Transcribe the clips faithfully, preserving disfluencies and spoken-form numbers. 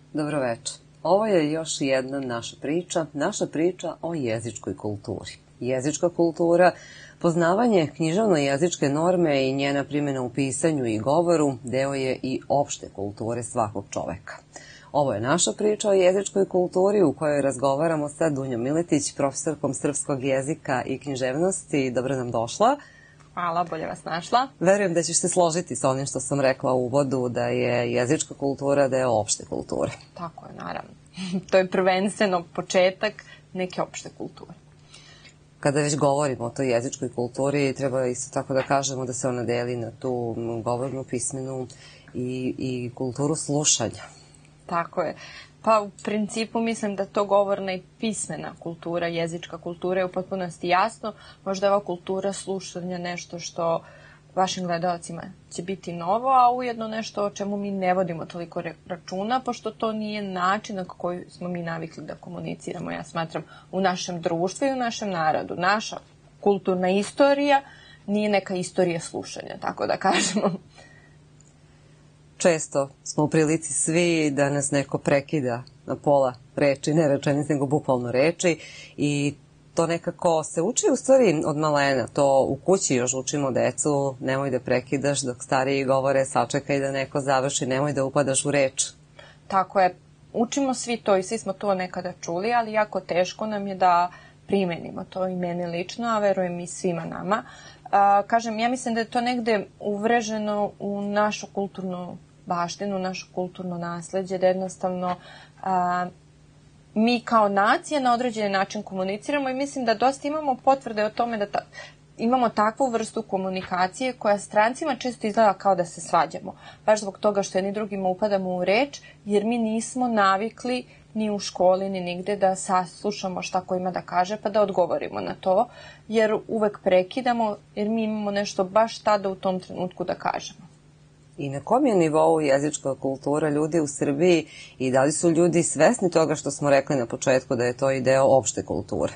Dobroveče. Ovo je još jedna naša priča, naša priča o jezičkoj kulturi. Jezička kultura, poznavanje književno-jezičke norme i njena primjena u pisanju i govoru deo je i opšte kulture svakog čoveka. Ovo je naša priča o jezičkoj kulturi u kojoj razgovaramo sa Dunjom Miletić, profesorkom srpskog jezika i književnosti. Dobro nam došla. Hvala, bolje vas našla. Verujem da ćeš se složiti sa onim što sam rekla u uvodu, da je jezička kultura deo opšte kulture. Tako je, naravno. To je prvenstveno početak neke opšte kulture. Kada već govorimo o toj jezičkoj kulturi, treba isto tako da kažemo da se ona deli na tu govornu, pismenu i, i kulturu slušanja. Tako je. Pa u principu mislim da to govorna i pismena kultura, jezička kultura je u potpunosti jasno. Možda je ova kultura slušanja nešto što vašim gledalcima će biti novo, a ujedno nešto o čemu mi ne vodimo toliko računa, pošto to nije način na koji smo mi navikli da komuniciramo. Ja smatram u našem društvu i u našem narodu. Naša kulturna istorija nije neka istorija slušanja, tako da kažemo. Često smo u prilici svi da nas neko prekida na pola reči, ne rečenice, nego bukvalno reči, i to nekako se uči u stvari od malena. To u kući još učimo decu, nemoj da prekidaš dok stariji govore, sačekaj da neko završi, nemoj da upadaš u reč. Tako je, učimo svi to i svi smo to nekada čuli, ali jako teško nam je da primenimo to i meni lično, a verujem i svima nama. A, kažem, ja mislim da je to negde uvreženo u našu kulturnu baštinu, naše kulturno nasleđe, da jednostavno a, mi kao nacija na određeni način komuniciramo i mislim da dosta imamo potvrde o tome da ta, imamo takvu vrstu komunikacije koja strancima često izgleda kao da se svađamo. Baš zbog toga što jedni drugima upadamo u reč, jer mi nismo navikli ni u školi, ni nigde da saslušamo šta ko ima da kaže, pa da odgovorimo na to, jer uvek prekidamo, jer mi imamo nešto baš tada u tom trenutku da kažemo. I na kom je nivou jezička kultura ljudi u Srbiji i da li su ljudi svesni toga što smo rekli na početku da je to i deo opšte kulture?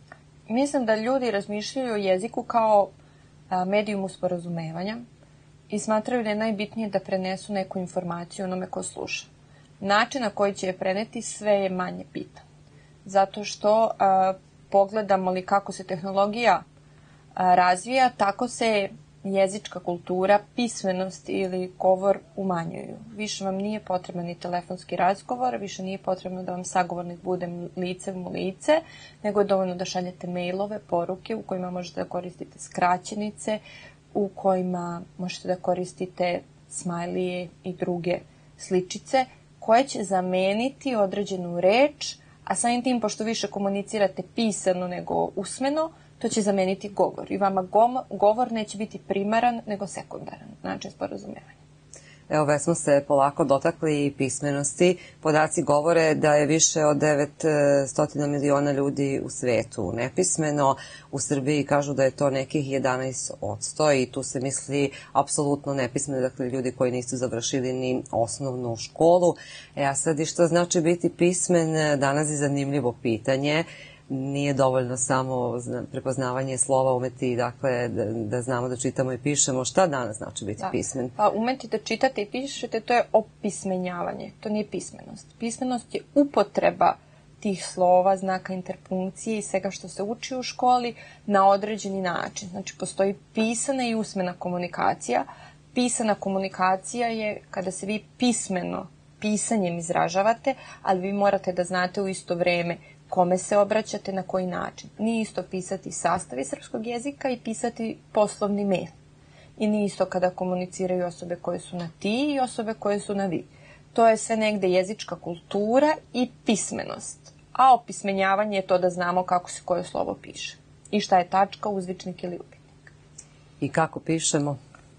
Mislim da ljudi razmišljaju o jeziku kao medijumu sporazumevanja i smatraju da je najbitnije da prenesu neku informaciju onome ko sluša. Način na koji će je preneti sve je manje bitan. Zato što a, pogledamo li kako se tehnologija a, razvija, tako se jezička kultura, pismenost ili govor umanjuju. Više vam nije potreban ni telefonski razgovor, više nije potrebno da vam sagovornik bude licem u lice, nego je dovoljno da šaljete mailove, poruke u kojima možete da koristite skraćenice, u kojima možete da koristite smajlije i druge sličice, koje će zameniti određenu reč, a samim tim, pošto više komunicirate pisano nego usmeno, to će zameniti govor. I vama govor neće biti primaran, nego sekundaran način sporazumevanja. Evo, već smo se polako dotakli pismenosti. Podaci govore da je više od devetsto miliona ljudi u svetu nepismeno. U Srbiji kažu da je to nekih jedanaest posto i tu se misli apsolutno nepismeno, dakle ljudi koji nisu završili ni osnovnu školu. E, a sad i što znači biti pismen, danas je zanimljivo pitanje. Nije dovoljno samo prepoznavanje slova, umeti dakle, da, da znamo da čitamo i pišemo. Šta danas znači biti da. pismen? Pa umeti da čitate i pišete, to je opismenjavanje, to nije pismenost. Pismenost je upotreba tih slova, znaka interpunkcije i svega što se uči u školi na određeni način. Znači, postoji pisana i usmena komunikacija. Pisana komunikacija je kada se vi pismeno pisanjem izražavate, ali vi morate da znate u isto vreme kome se obraćate, na koji način. Nije isto pisati sastavi srpskog jezika i pisati poslovni mail. I nije isto kada komuniciraju osobe koje su na ti i osobe koje su na vi. To je sve negde jezička kultura i pismenost. A opismenjavanje je to da znamo kako se koje slovo piše. I šta je tačka, uzvičnik ili upitnik. I kako pišemo?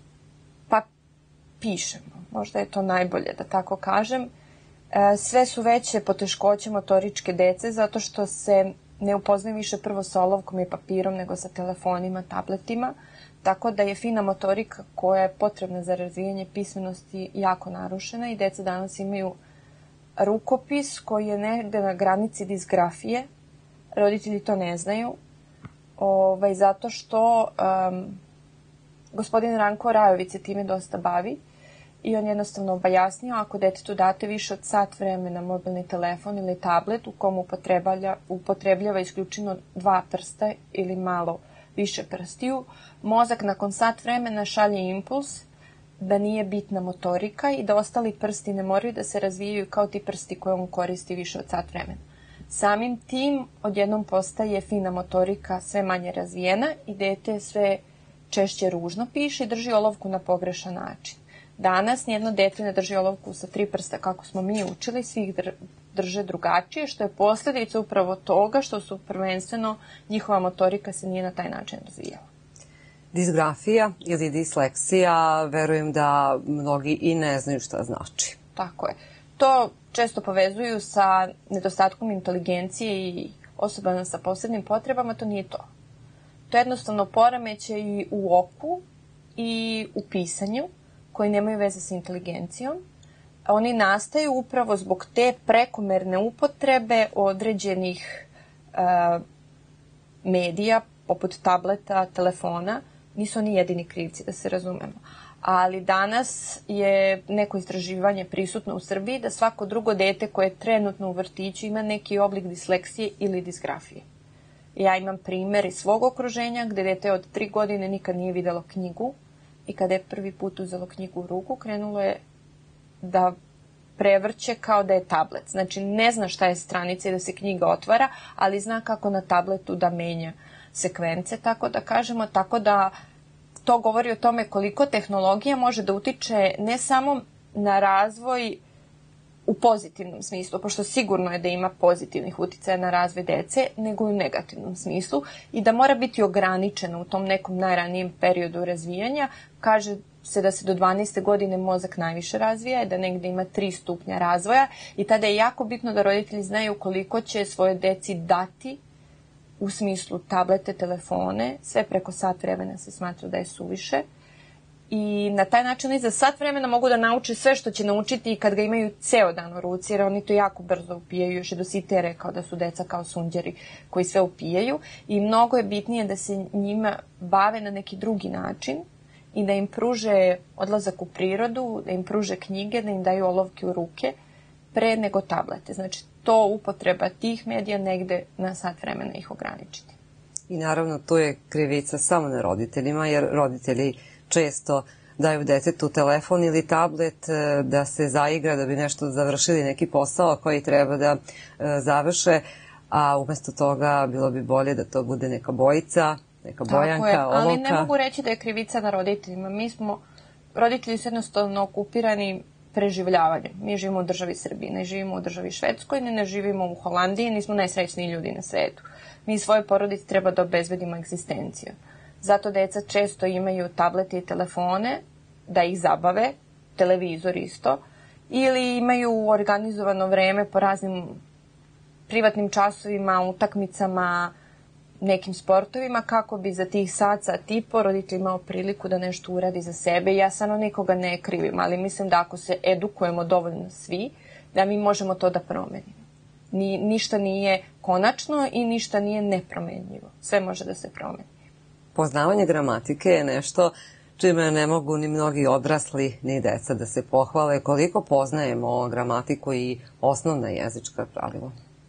Pa pišemo. Možda je to najbolje da tako kažem. Sve su veće poteškoće motoričke dece zato što se ne upoznaju više prvo sa olovkom i papirom nego sa telefonima, tabletima. Tako da je fina motorika koja je potrebna za razvijanje pismenosti jako narušena i deca danas imaju rukopis koji je negde na granici disgrafije. Roditelji to ne znaju. Ovaj, zato što um, gospodin Ranko Rajović se time dosta bavi i on jednostavno objasnio ako detetu date više od sat vremena mobilni telefon ili tablet u kom upotrebljava, upotrebljava isključeno dva prsta ili malo više prstiju, mozak nakon sat vremena šalje impuls da nije bitna motorika i da ostali prsti ne moraju da se razvijaju kao ti prsti koje on koristi više od sat vremena. Samim tim odjednom postaje fina motorika sve manje razvijena i dete sve češće ružno piše i drži olovku na pogrešan način. Danas nijedno dete ne drži olovku sa tri prsta kako smo mi učili, svi ih drže drugačije, što je posljedica upravo toga što su prvenstveno njihova motorika se nije na taj način razvijala. Disgrafija ili disleksija, verujem da mnogi i ne znaju šta znači. Tako je. To često povezuju sa nedostatkom inteligencije i osobama sa posebnim potrebama, to nije to. To je jednostavno poremećaj i u oku i u pisanju, koji nemaju veze sa inteligencijom. Oni nastaju upravo zbog te prekomerne upotrebe određenih uh, medija, poput tableta, telefona. Nisu oni jedini krivci, da se razumemo. Ali danas je neko istraživanje prisutno u Srbiji da svako drugo dete koje je trenutno u vrtiću ima neki oblik disleksije ili disgrafije. Ja imam primer iz svog okruženja gde dete od tri godine nikad nije videlo knjigu i kada je prvi put uzelo knjigu u ruku, krenulo je da prevrće kao da je tablet. Znači, ne zna šta je stranica i da se knjiga otvara, ali zna kako na tabletu da menja sekvence, tako da kažemo, tako da to govori o tome koliko tehnologija može da utiče ne samo na razvoj u pozitivnom smislu, pošto sigurno je da ima pozitivnih uticaja na razvoj dece, nego i u negativnom smislu i da mora biti ograničena u tom nekom najranijem periodu razvijanja. Kaže se da se do dvanaeste godine mozak najviše razvija, da negde ima tri stupnja razvoja i tada je jako bitno da roditelji znaju koliko će svoje deci dati u smislu tablete, telefone, sve preko sat vremena se smatra da je suviše. I na taj način oni za sat vremena mogu da nauče sve što će naučiti i kad ga imaju ceo dan u ruci, jer oni to jako brzo upijaju. Još je Dositej rekao da su deca kao sunđeri koji sve upijaju i mnogo je bitnije da se njima bave na neki drugi način i da im pruže odlazak u prirodu, da im pruže knjige, da im daju olovke u ruke pre nego tablete. Znači, to upotreba tih medija negde na sat vremena ih ograničiti. I naravno, to je krivica samo na roditeljima, jer roditelji često daju detetu telefon ili tablet da se zaigra, da bi nešto završili, neki posao koji treba da završe, a umesto toga bilo bi bolje da to bude neka bojica, neka bojanka, olovka. Tako je, ali olovka. ne mogu reći da je krivica na roditeljima. Mi smo, roditelji su jednostavno okupirani preživljavanjem. Mi živimo u državi Srbiji, ne živimo u državi Švedskoj, ne, ne živimo u Holandiji, nismo najsrećniji ljudi na svetu. Mi svoje porodice treba da obezbedimo egzistenciju. Zato deca često imaju tablete i telefone da ih zabave, televizor isto, ili imaju organizovano vreme po raznim privatnim časovima, utakmicama, nekim sportovima, kako bi za tih sat, sat i po roditelj imao priliku da nešto uradi za sebe. Ja samo nikoga ne krivim, ali mislim da ako se edukujemo dovoljno svi, da mi možemo to da promenimo. Ni, ništa nije konačno i ništa nije nepromenljivo. Sve može da se promeni. Poznavanje gramatike je nešto čime ne mogu ni mnogi odrasli ni deca da se pohvale. Koliko poznajemo gramatiku i osnovna jezička pravila?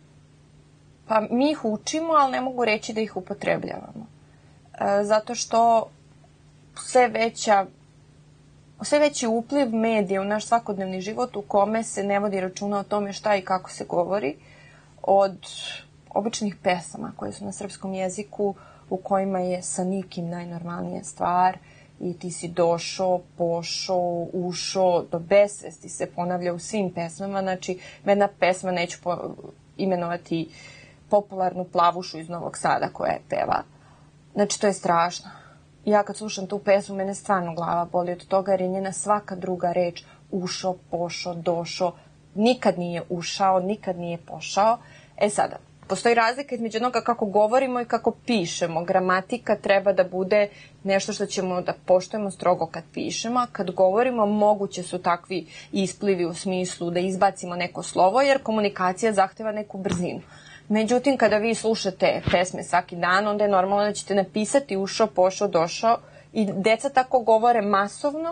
Pa mi ih učimo, ali ne mogu reći da ih upotrebljavamo. E, zato što sve veća, sve veći upliv medija u naš svakodnevni život u kome se ne vodi računa o tome šta i kako se govori, od običnih pesama koje su na srpskom jeziku, u kojima je sa nikim najnormalnija stvar i ti si došao, pošao, ušao, do besvesti se ponavlja u svim pesmama. Znači, jedna pesma, neću po, imenovati popularnu Plavušu iz Novog Sada koja je peva. Znači, to je strašno. Ja kad slušam tu pesmu, mene stvarno glava boli od toga, jer je njena svaka druga reč ušao, pošao, došao, nikad nije ušao, nikad nije pošao. E sada, postoji razlika između onoga kako govorimo i kako pišemo. Gramatika treba da bude nešto što ćemo da poštujemo strogo kad pišemo, a kad govorimo moguće su takvi isplivi u smislu da izbacimo neko slovo, jer komunikacija zahteva neku brzinu. Međutim, kada vi slušate pesme svaki dan, onda je normalno da ćete napisati ušao, pošao, došao i deca tako govore masovno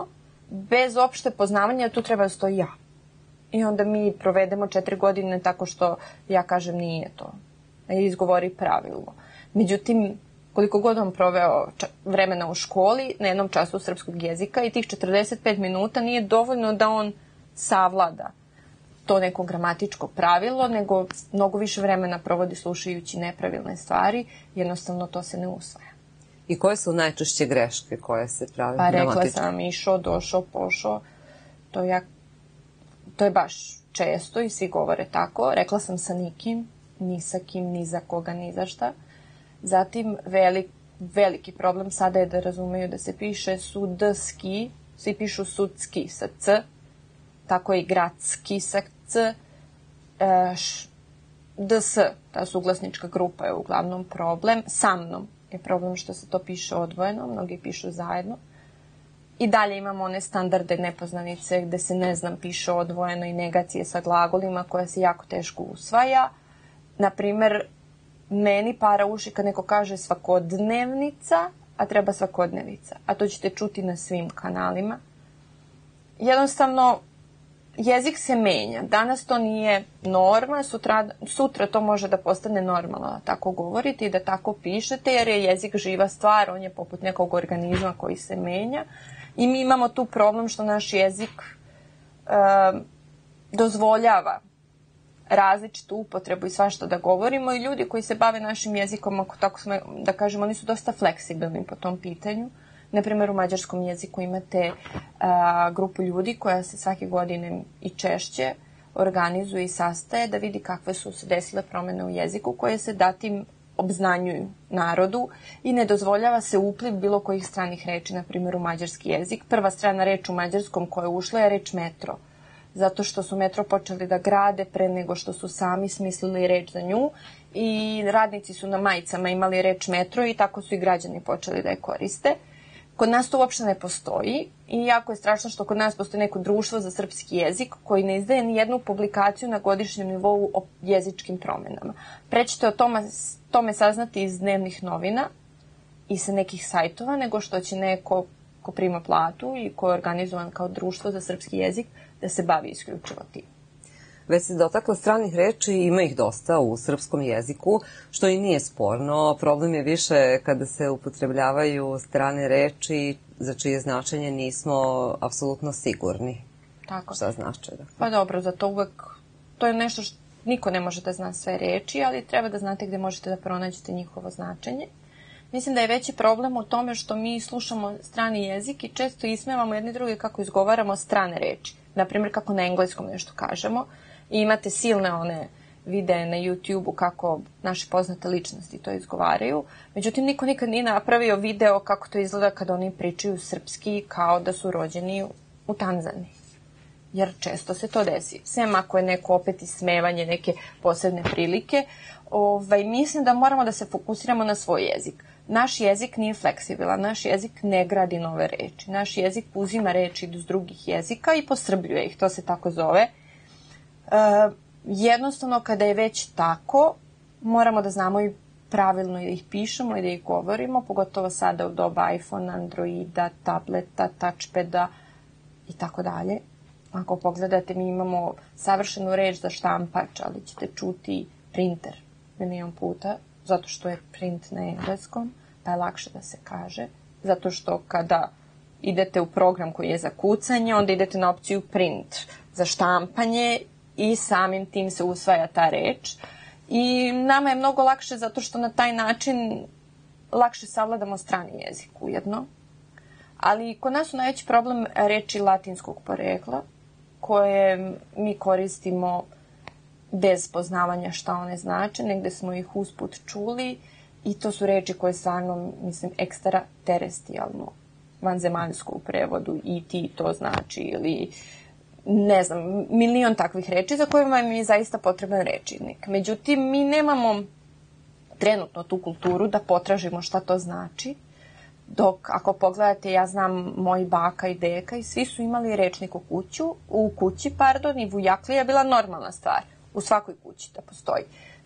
bez opšte poznavanja tu treba da stoji ja. I onda mi provedemo četiri godine tako što ja kažem nije to. I izgovori pravilno. Međutim, koliko god on proveo vremena u školi, na jednom času srpskog jezika i tih četrdeset pet minuta nije dovoljno da on savlada to neko gramatičko pravilo, nego mnogo više vremena provodi slušajući nepravilne stvari, jednostavno to se ne usvaja. I koje su najčešće greške koje se prave pa gramatički? Pa rekla sam išao, došao, pošao, to, ja, to je baš često i svi govore tako. Rekla sam sa nikim, ni sa kim, ni za koga, ni za šta. Zatim velik, veliki problem sada je da razumeju da se piše sudski, svi pišu sudski sa c, tako je i gradski sa c, e, š, ds, ta suglasnička grupa je uglavnom problem. Sa mnom je problem što se to piše odvojeno, mnogi pišu zajedno. I dalje imamo one standarde nepoznanice gde se ne znam piše odvojeno i negacije sa glagolima koja se jako teško usvaja. Naprimer, meni para uši kad neko kaže svakodnevnica, a treba svakodnevica. A to ćete čuti na svim kanalima. Jednostavno, jezik se menja. Danas to nije norma, sutra, sutra to može da postane normalno da tako govorite i da tako pišete, jer je jezik živa stvar, on je poput nekog organizma koji se menja. I mi imamo tu problem što naš jezik e, dozvoljava različitu upotrebu i svašta da govorimo i ljudi koji se bave našim jezikom, ako tako smo, da kažemo, oni su dosta fleksibilni po tom pitanju. Naprimjer, u mađarskom jeziku imate a, grupu ljudi koja se svake godine i češće organizuje i sastaje da vidi kakve su se desile promene u jeziku koje se datim obznanjuju narodu i ne dozvoljava se upliv bilo kojih stranih reči, na primjer u mađarski jezik. Prva strana reč u mađarskom koja je ušla je reč metro, zato što su metro počeli da grade pre nego što su sami smislili reč za nju i radnici su na majicama imali reč metro i tako su i građani počeli da je koriste. Kod nas to uopšte ne postoji i jako je strašno što kod nas postoji neko društvo za srpski jezik koji ne izdaje ni jednu publikaciju na godišnjem nivou o jezičkim promenama. Pre ćete o tome, tome saznati iz dnevnih novina i sa nekih sajtova, nego što će neko ko prima platu i ko je organizovan kao društvo za srpski jezik da se bavi isključivo tim. Već se dotakla stranih reči, ima ih dosta u srpskom jeziku, što i nije sporno. Problem je više kada se upotrebljavaju strane reči za čije značenje nismo apsolutno sigurni. Tako. Šta znači? Da? Pa dobro, zato uvek, to je nešto što niko ne može da zna sve reči, ali treba da znate gde možete da pronađete njihovo značenje. Mislim da je veći problem u tome što mi slušamo strani jezik i često ismevamo jedni druge kako izgovaramo strane reči. Naprimjer, kako na engleskom nešto kažemo. I imate silne one videe na YouTube-u kako naše poznate ličnosti to izgovaraju. Međutim, niko nikad nije napravio video kako to izgleda kada oni pričaju srpski kao da su rođeni u Tanzaniji. Jer često se to desi. Sem ako je neko opet ismevanje, neke posebne prilike. Ovaj, mislim da moramo da se fokusiramo na svoj jezik. Naš jezik nije fleksibilan, naš jezik ne gradi nove reči. Naš jezik uzima reči iz drugih jezika i posrbljuje ih, to se tako zove. E, jednostavno, kada je već tako, moramo da znamo i pravilno da ih pišemo i da ih govorimo, pogotovo sada u doba iPhone, Androida, tableta, touchpada i tako dalje. Ako pogledate, mi imamo savršenu reč za štampač, ali ćete čuti printer milion puta, zato što je print na engleskom, pa je lakše da se kaže. Zato što kada idete u program koji je za kucanje, onda idete na opciju print za štampanje i samim tim se usvaja ta reč. I nama je mnogo lakše zato što na taj način lakše savladamo strani jezik ujedno. Ali kod nas su najveći problem reči latinskog porekla, koje mi koristimo bez poznavanja šta one znače, negde smo ih usput čuli i to su reči koje stvarno, mislim, ekstraterestijalno, vanzemaljsko u prevodu, i ti to znači, ili ne znam, milion takvih reči za kojima mi je zaista potreban rečivnik. Međutim, mi nemamo trenutno tu kulturu da potražimo šta to znači, dok ako pogledate, ja znam moji baka i deka i svi su imali rečnik u kuću, u kući, pardon, i vujaklija je bila normalna stvar u svakoj kući da postoji.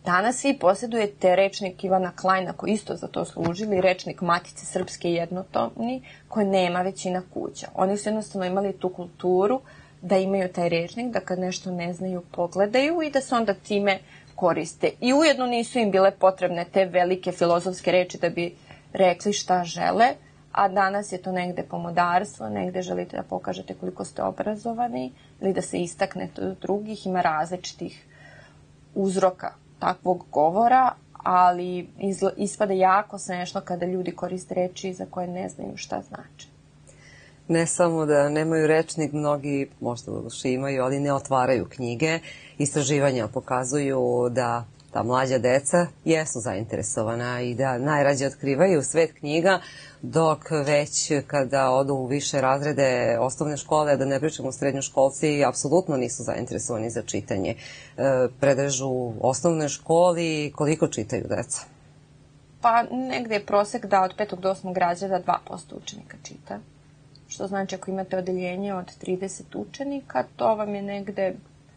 Danas svi posjedujete rečnik Ivana Klajna koji isto za to služili, rečnik Matice Srpske jednotomni koji nema većina kuća. Oni su jednostavno imali tu kulturu da imaju taj rečnik, da kad nešto ne znaju pogledaju i da se onda time koriste. I ujedno nisu im bile potrebne te velike filozofske reči da bi rekli šta žele, a danas je to negde pomodarstvo, negde želite da pokažete koliko ste obrazovani ili da se istaknete od drugih, ima različitih uzroka takvog govora, ali ispada jako smešno kada ljudi koriste reči za koje ne znaju šta znači. Ne samo da nemaju rečnik, mnogi možda uši imaju, ali ne otvaraju knjige. Istraživanja pokazuju da ta mlađa deca jesu zainteresovana i da najrađe otkrivaju svet knjiga, dok već kada odu u više razrede osnovne škole, da ne pričamo srednjoškolci, apsolutno nisu zainteresovani za čitanje. E, predrežu u osnovnoj školi, koliko čitaju deca? Pa negde je prosek da od petog do osmog razreda dva posto učenika čita. Što znači ako imate odeljenje od trideset učenika, to vam je negde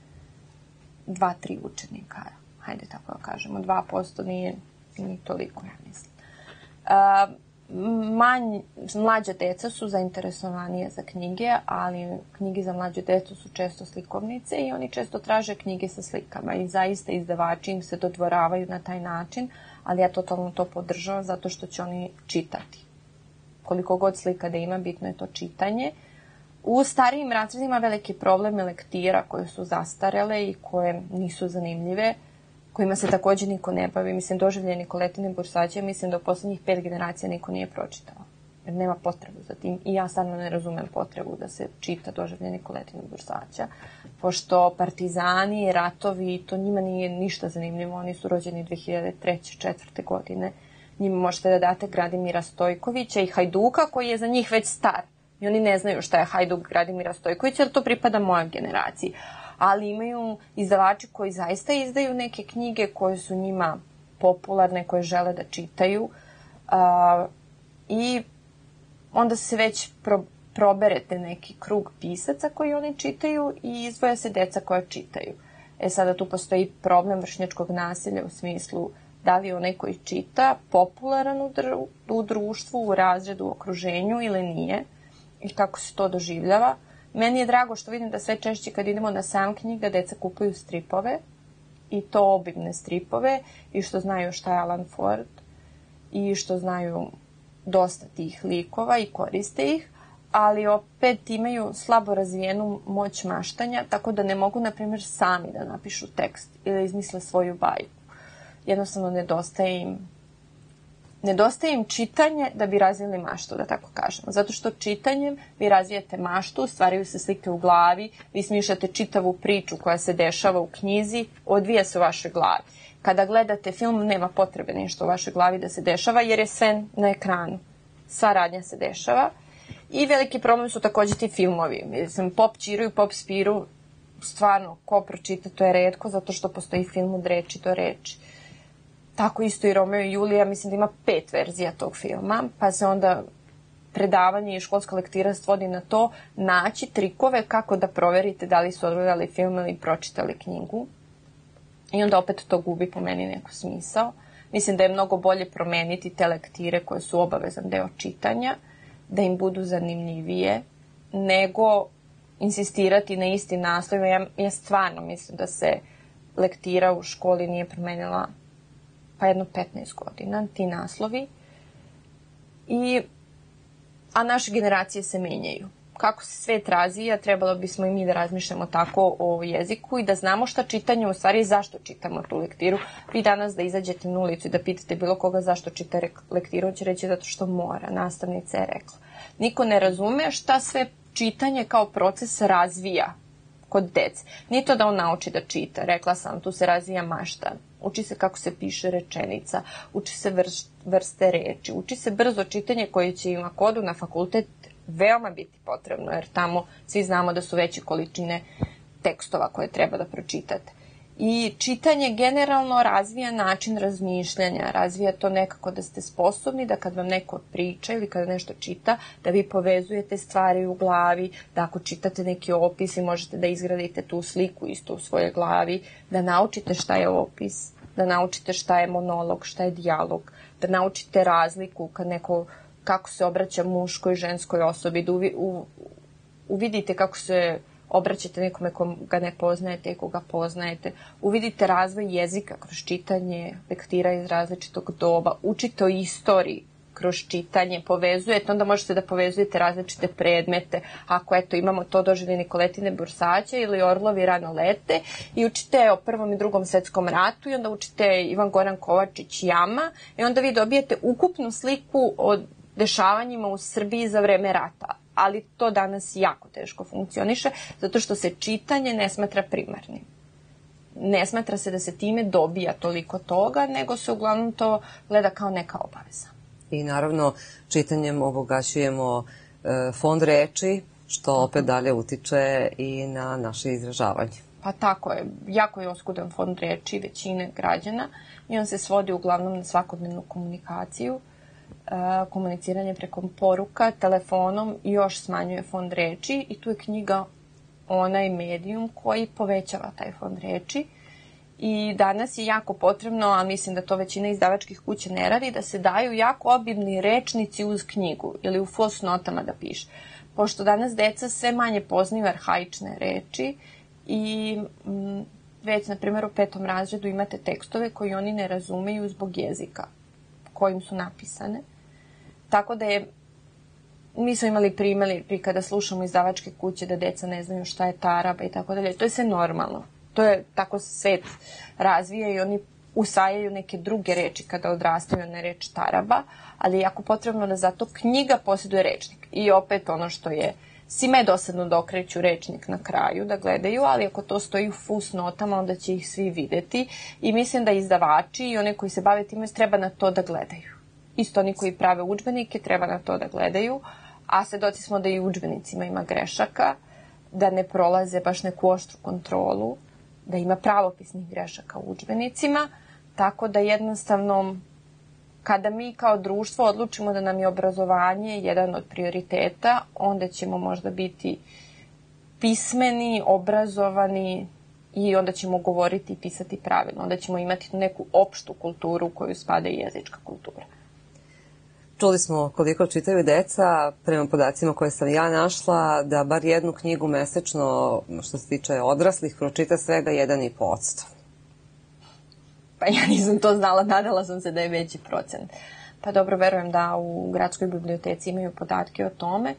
dva tri učenika. Hajde tako da kažemo, dva posto nije, nije toliko, ja mislim. Uh, manj, mlađa deca su zainteresovanije za knjige, ali knjige za mlađu decu su često slikovnice i oni često traže knjige sa slikama i zaista izdavači im se dodvoravaju na taj način, ali ja totalno to podržavam zato što će oni čitati. Koliko god slika da ima, bitno je to čitanje. U starijim razredima veliki problem je lektira koje su zastarele i koje nisu zanimljive, kojima se takođe niko ne bavi. Mislim, Doživlje Nikoletine Bursaće, mislim da u poslednjih pet generacija niko nije pročitao. Jer nema potrebu za tim. I ja stvarno ne razumem potrebu da se čita Doživlje Nikoletine Bursaća. Pošto partizani, ratovi, to njima nije ništa zanimljivo. Oni su rođeni dve hiljade treće četvrte godine. Njima možete da date Gradimira Stojkovića i Hajduka koji je za njih već star. I oni ne znaju šta je Hajduk Gradimira Stojkovića, jer to pripada mojoj generaciji. Ali imaju izdavači koji zaista izdaju neke knjige koje su njima popularne, koje žele da čitaju. Uh, I onda se već pro, proberete neki krug pisaca koji oni čitaju i izdvoja se deca koja čitaju. E sada tu postoji problem vršnjačkog nasilja u smislu da li je onaj koji čita popularan u, dru, u društvu, u razredu, u okruženju ili nije i kako se to doživljava. Meni je drago što vidim da sve češće kad idemo na sajam knjiga deca kupuju stripove i to obimne stripove i što znaju šta je Alan Ford i što znaju dosta tih likova i koriste ih, ali opet imaju slabo razvijenu moć maštanja, tako da ne mogu, na primjer, sami da napišu tekst ili izmisle svoju bajku. Jednostavno nedostaje im Nedostaje im čitanje da bi razvili maštu, da tako kažemo. Zato što čitanjem vi razvijete maštu, stvaraju se slike u glavi, vi smišljate čitavu priču koja se dešava u knjizi, odvija se u vašoj glavi. Kada gledate film, nema potrebe nešto u vašoj glavi da se dešava, jer je sve na ekranu. Sva radnja se dešava. I veliki problem su takođe ti filmovi. Mislim, Pop Čiru i Pop Spiru, stvarno, ko pročita, to je retko, zato što postoji film od reči do reči. Tako isto i Romeo i Julija, mislim da ima pet verzija tog filma, pa se onda predavanje i školska lektira svodi na to naći trikove kako da proverite da li su odgledali film ili pročitali knjigu. I onda opet to gubi po meni neko smisao. Mislim da je mnogo bolje promeniti te lektire koje su obavezan deo čitanja, da im budu zanimljivije, nego insistirati na isti naslov. Ja, ja stvarno mislim da se lektira u školi nije promenila pa jedno petnaest godina, ti naslovi. I, a naše generacije se menjaju. Kako se svet razvija, trebalo bismo i mi da razmišljamo tako o jeziku i da znamo šta čitanje, u stvari zašto čitamo tu lektiru. Vi danas da izađete na ulicu i da pitate bilo koga zašto čita lektiru, on će reći zato što mora, nastavnica je rekla. Niko ne razume šta sve čitanje kao proces razvija kod dece. Nije to da on nauči da čita, rekla sam, tu se razvija mašta. Uči se kako se piše rečenica, uči se vrste reči, uči se brzo čitanje koje će im ako odu na fakultet veoma biti potrebno, jer tamo svi znamo da su veće količine tekstova koje treba da pročitate. I čitanje generalno razvija način razmišljanja, razvija to nekako da ste sposobni da kad vam neko priča ili kada nešto čita, da vi povezujete stvari u glavi, da ako čitate neki opis i možete da izgradite tu sliku isto u svojoj glavi, da naučite šta je opis. da naučite šta je monolog, šta je dijalog, da naučite razliku kad neko, kako se obraća muškoj i ženskoj osobi, da uvi, u, uvidite kako se obraćate nekome koga ne poznajete i koga poznajete, uvidite razvoj jezika kroz čitanje lektira iz različitog doba, učite o istoriji kroz čitanje, povezujete, onda možete da povezujete različite predmete, ako eto imamo to doživlje Nikoletine Bursaća ili Orlovi rano lete, i učite o Prvom i Drugom svetskom ratu, i onda učite Ivan Goran Kovačić Jama, i onda vi dobijete ukupnu sliku o dešavanjima u Srbiji za vreme rata. Ali to danas jako teško funkcioniše, zato što se čitanje ne smatra primarnim. Ne smatra se da se time dobija toliko toga, nego se uglavnom to gleda kao neka obaveza. I naravno, čitanjem obogaćujemo e, fond reči, što opet dalje utiče i na naše izražavanje. Pa tako je. Jako je oskudan fond reči većine građana i on se svodi uglavnom na svakodnevnu komunikaciju, komuniciranje preko poruka, telefonom, i još smanjuje fond reči, i tu je knjiga onaj medijum koji povećava taj fond reči. I danas je jako potrebno, a mislim da to većina izdavačkih kuća ne radi, da se daju jako obimni rečnici uz knjigu ili u fusnotama da piše. Pošto danas deca sve manje poznaju arhaične reči i m, već, na primjer, u petom razredu imate tekstove koji oni ne razumeju zbog jezika kojim su napisane. Tako da je, mi smo imali primjeri pri kada slušamo izdavačke kuće da deca ne znaju šta je taraba i tako dalje. To je sve normalno. To je, tako se svet razvija i oni usajaju neke druge reči kada odrastaju na reč taraba, ali je jako potrebno da zato knjiga posjeduje rečnik. I opet ono što je, svima je dosadno da okreću rečnik na kraju, da gledaju, ali ako to stoji u fusnotama, onda će ih svi videti. I mislim da izdavači i one koji se bave time treba na to da gledaju. Isto oni koji prave udžbenike treba na to da gledaju, a svedoci smo da i u udžbenicima ima grešaka, da ne prolaze baš neku oštru kontrolu, da ima pravopisnih grešaka u udžbenicima, tako da jednostavno kada mi kao društvo odlučimo da nam je obrazovanje jedan od prioriteta, onda ćemo možda biti pismeni, obrazovani i onda ćemo govoriti i pisati pravilno. Onda ćemo imati neku opštu kulturu u koju spada i jezička kultura. Čuli smo koliko čitaju deca, prema podacima koje sam ja našla, da bar jednu knjigu mesečno, što se tiče odraslih, pročita svega jedan i po posto. Pa ja nisam to znala, nadala sam se da je veći procent. Pa dobro, verujem da u gradskoj biblioteci imaju podatke o tome.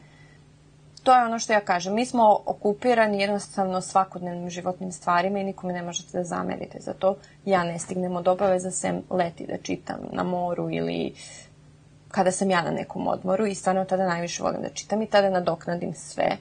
To je ono što ja kažem. Mi smo okupirani jednostavno svakodnevnim životnim stvarima i nikome ne možete da zamerite za to. Ja ne stignem od obaveza sem leti da čitam na moru ili kada sam ja na nekom odmoru i stvarno tada najviše volim da čitam i tada nadoknadim sve.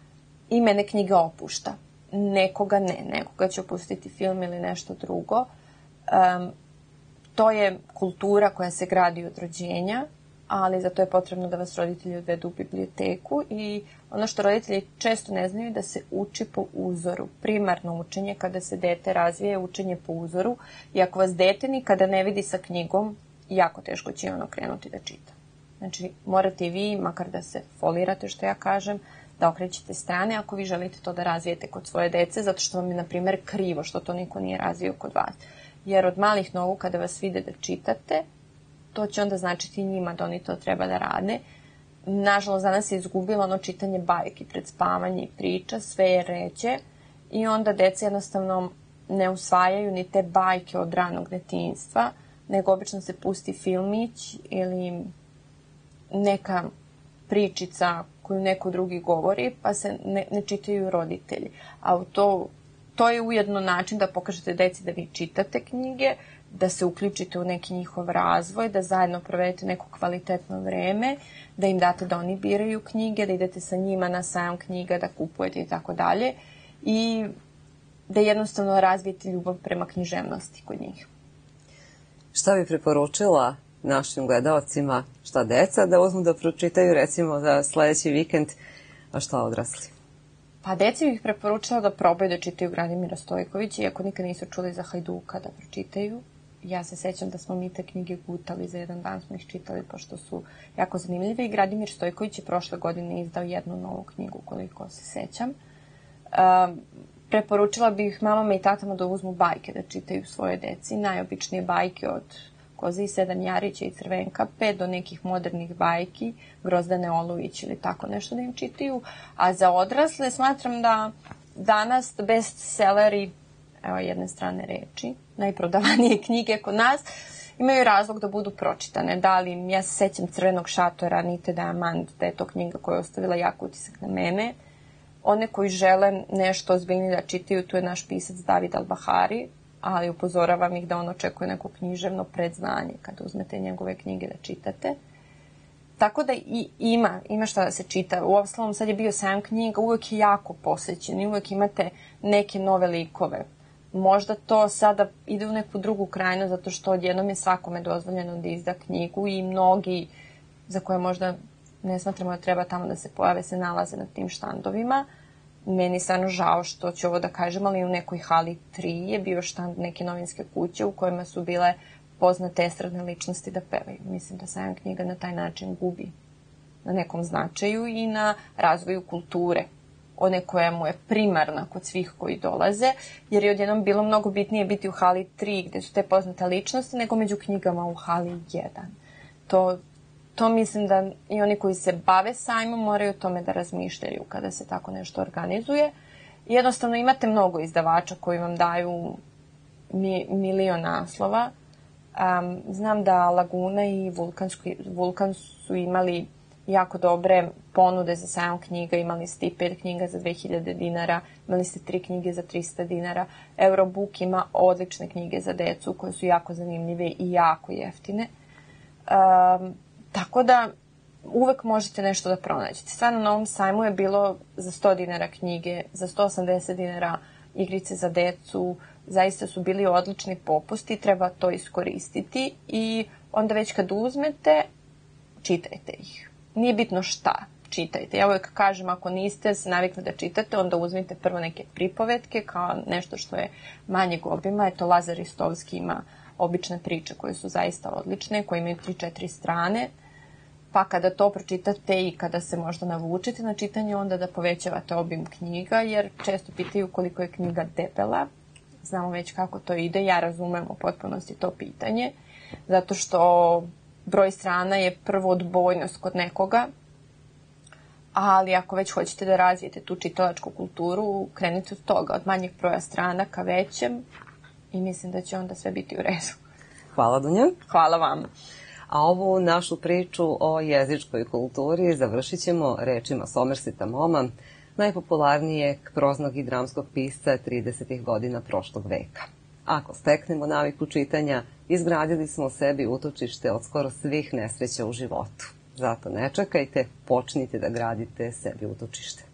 I mene knjiga opušta. Nekoga ne, nekoga će opustiti film ili nešto drugo. Um, to je kultura koja se gradi od rođenja, ali za to je potrebno da vas roditelji odvedu u biblioteku i ono što roditelji često ne znaju da se uči po uzoru. Primarno učenje kada se dete razvije je učenje po uzoru i ako vas dete nikada ne vidi sa knjigom, jako teško će ono krenuti da čita. Znači, morate i vi, makar da se folirate, što ja kažem, da okrećete strane ako vi želite to da razvijete kod svoje dece, zato što vam je, na primjer, krivo što to niko nije razvio kod vas. Jer od malih nogu kada vas vide da čitate, to će onda značiti njima da oni to treba da rade. Nažalost, danas je izgubilo ono čitanje bajki pred spavanje i priča, sve je ređe i onda deca jednostavno ne usvajaju ni te bajke od ranog detinjstva, nego obično se pusti filmić ili neka pričica koju neko drugi govori, pa se ne, ne čitaju roditelji. A to, to je ujedno način da pokažete deci da vi čitate knjige, da se uključite u neki njihov razvoj, da zajedno provedete neko kvalitetno vreme, da im date da oni biraju knjige, da idete sa njima na sajam knjiga, da kupujete i tako dalje. I da jednostavno razvijete ljubav prema književnosti kod njih. Šta bi preporučila našim gledalcima, šta deca da uzmu da pročitaju recimo za sledeći vikend, a šta odrasli? Pa deci bih preporučila da probaju da čitaju Gradimira Stojkovića, iako nikad nisu čuli za Hajduka da pročitaju. Ja se sećam da smo mi te knjige gutali, za jedan dan smo ih čitali, pošto su jako zanimljive i Gradimir Stojković je prošle godine izdao jednu novu knjigu, koliko se sećam. Um, preporučila bih mamama i tatama da uzmu bajke, da čitaju svoje deci. Najobičnije bajke od Koze i Sedam Jarića i Crvenkape do nekih modernih bajki, Grozdane Olujić ili tako nešto da im čitaju. A za odrasle smatram da danas bestselleri, evo jedne strane reči, najprodavanije knjige kod nas, imaju razlog da budu pročitane. Da li, ja se sećam Crvenog šatora, Anite Diamant, da je to knjiga koja je ostavila jak utisak na mene. One koji žele nešto ozbiljnije da čitaju, tu je naš pisac David Albahari, ali upozoravam ih da on očekuje neko književno predznanje kada uzmete njegove knjige da čitate. Tako da i ima, ima šta da se čita. U osnovom sad je bio sajam knjiga, uvek je jako posećen i uvek imate neke nove likove. Možda to sada ide u neku drugu krajinu, zato što odjednom je svakome dozvoljeno da izda knjigu i mnogi za koje možda ne smatramo da treba tamo da se pojave, se nalaze na tim štandovima. Meni je stvarno žao što ću ovo da kažem, ali u nekoj hali tri je bio štand neke novinske kuće u kojima su bile poznate estradne ličnosti da pevaju. Mislim da sajam knjiga na taj način gubi na nekom značaju i na razvoju kulture, one koja mu je primarna kod svih koji dolaze, jer je odjednom bilo mnogo bitnije biti u hali tri gde su te poznate ličnosti nego među knjigama u hali jedan. To, to mislim da i oni koji se bave sajmom moraju o tome da razmišljaju kada se tako nešto organizuje. Jednostavno imate mnogo izdavača koji vam daju mi, milion naslova. Um, znam da Laguna i Vulkan su imali jako dobre ponude za sajam knjiga, imali ste i pet knjiga za dve hiljade dinara, imali ste tri knjige za trista dinara. Eurobook ima odlične knjige za decu koje su jako zanimljive i jako jeftine. Um, tako da uvek možete nešto da pronađete. Stvarno na ovom sajmu je bilo za sto dinara knjige, za sto osamdeset dinara igrice za decu, zaista su bili odlični popusti, treba to iskoristiti i onda već kad uzmete, čitajte ih. Nije bitno šta, čitajte. Ja uvijek kažem, ako niste se navikli da čitate, onda uzmite prvo neke pripovetke kao nešto što je manjeg obima. Eto, Lazar Ristovski ima obične priče koje su zaista odlične, koje imaju tri četiri strane. Pa kada to pročitate i kada se možda navučete na čitanje, onda da povećavate obim knjiga, jer često pitaju koliko je knjiga debela. Znamo već kako to ide, ja razumem u potpunosti to pitanje, zato što broj strana je prvo odbojnost kod nekoga, ali ako već hoćete da razvijete tu čitalačku kulturu, krenite od toga, od manjeg broja strana ka većem i mislim da će onda sve biti u redu. Hvala, Dunja. Hvala vam. A ovu našu priču o jezičkoj kulturi završit ćemo rečima Somerseta Maugha, najpopularnijeg proznog i dramskog pisca tridesetih godina prošlog veka. Ako steknemo naviku čitanja, izgradili smo sebi utočište od skoro svih nesreća u životu. Zato ne čekajte, počnite da gradite sebi utočište.